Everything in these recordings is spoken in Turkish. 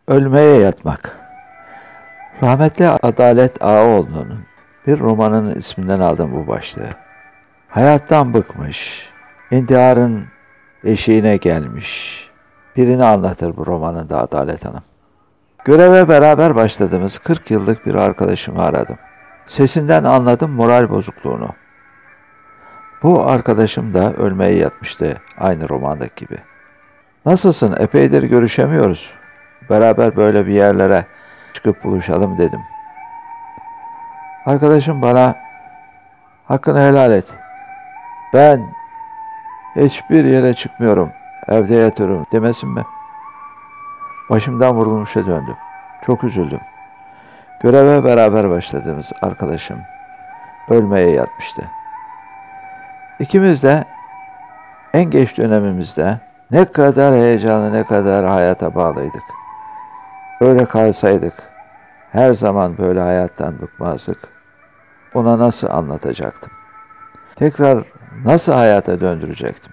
Ölmeye yatmak. Rahmetli Adalet Ağaoğlu'nun bir romanının isminden aldım bu başlığı. Hayattan bıkmış, intiharın eşiğine gelmiş birini anlatır bu romanında Adalet Hanım. Göreve beraber başladığımız 40 yıllık bir arkadaşımı aradım. Sesinden anladım moral bozukluğunu. Bu arkadaşım da ölmeye yatmıştı aynı romandaki gibi. Nasılsın? Epeydir görüşemiyoruz. Beraber böyle bir yerlere çıkıp buluşalım dedim. Arkadaşım bana hakkını helal et. Ben hiçbir yere çıkmıyorum. Evde yatıyorum demesin mi? Başımdan vurulmuşa döndüm. Çok üzüldüm. Göreve beraber başladığımız arkadaşım ölmeye yatmıştı. İkimiz de en geç dönemimizde ne kadar heyecanlı, ne kadar hayata bağlıydık. Öyle kalsaydık, her zaman böyle hayattan bıkmazdık. Ona nasıl anlatacaktım? Tekrar nasıl hayata döndürecektim?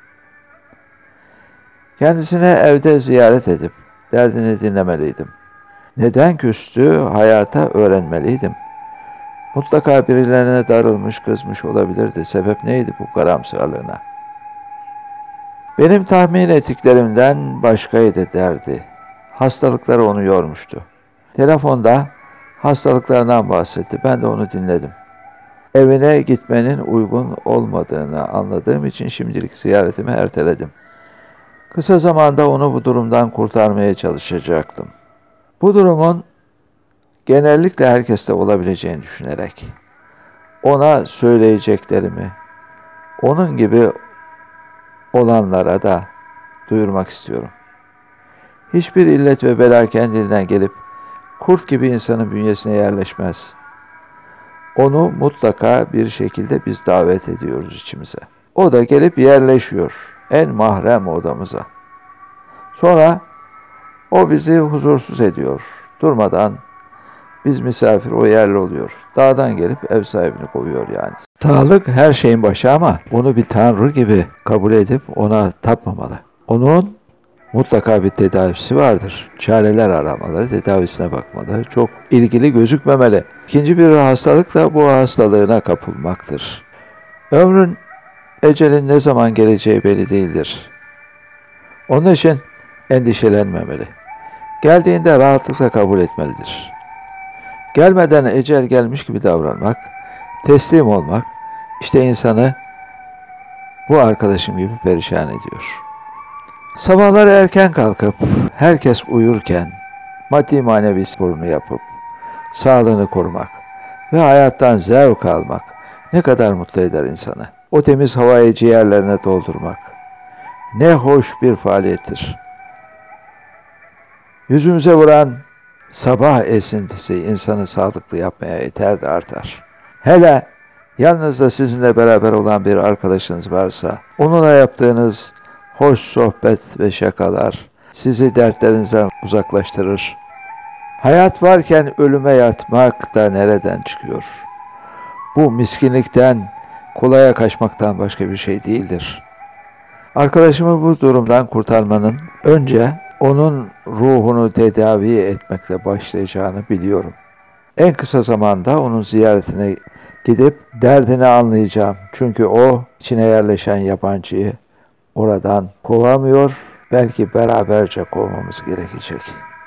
Kendisine evde ziyaret edip derdini dinlemeliydim. Neden küstü hayata öğrenmeliydim. Mutlaka birilerine darılmış, kızmış olabilirdi. Sebep neydi bu karamsarlığına? Benim tahmin ettiklerimden başkaydı derdi. Hastalıkları onu yormuştu. Telefonda hastalıklarından bahsetti. Ben de onu dinledim. Evine gitmenin uygun olmadığını anladığım için şimdilik ziyaretimi erteledim. Kısa zamanda onu bu durumdan kurtarmaya çalışacaktım. Bu durumun genellikle herkeste olabileceğini düşünerek ona söyleyeceklerimi onun gibi olanlara da duyurmak istiyorum. Hiçbir illet ve bela kendiliğinden gelip kurt gibi insanın bünyesine yerleşmez. Onu mutlaka bir şekilde biz davet ediyoruz içimize. O da gelip yerleşiyor en mahrem odamıza. Sonra o bizi huzursuz ediyor. Durmadan biz misafir, o yerli oluyor. Dağdan gelip ev sahibini kovuyor yani. Sağlık her şeyin başı ama onu bir tanrı gibi kabul edip ona tapmamalı. Onun mutlaka bir tedavisi vardır. Çareler aramaları, tedavisine bakmaları çok ilgili gözükmemeli. İkinci bir hastalık da bu hastalığına kapılmaktır. Ömrün, ecelin ne zaman geleceği belli değildir. Onun için endişelenmemeli. Geldiğinde rahatlıkla kabul etmelidir. Gelmeden ecel gelmiş gibi davranmak, teslim olmak, işte insanı bu arkadaşım gibi perişan ediyor. Sabahları erken kalkıp, herkes uyurken, maddi manevi sporunu yapıp, sağlığını korumak ve hayattan zevk almak ne kadar mutlu eder insanı. O temiz havayı ciğerlerine doldurmak ne hoş bir faaliyettir. Yüzümüze vuran sabah esintisi insanı sağlıklı yapmaya yeter de artar. Hele yanınızda sizinle beraber olan bir arkadaşınız varsa, onunla yaptığınız hoş sohbet ve şakalar sizi dertlerinizden uzaklaştırır. Hayat varken ölüme yatmak da nereden çıkıyor? Bu miskinlikten, kolaya kaçmaktan başka bir şey değildir. Arkadaşımı bu durumdan kurtarmanın önce onun ruhunu tedavi etmekle başlayacağını biliyorum. En kısa zamanda onun ziyaretine gidip derdini anlayacağım. Çünkü o içine yerleşen yabancıyı oradan kovamıyor. Belki beraberce kovmamız gerekecek.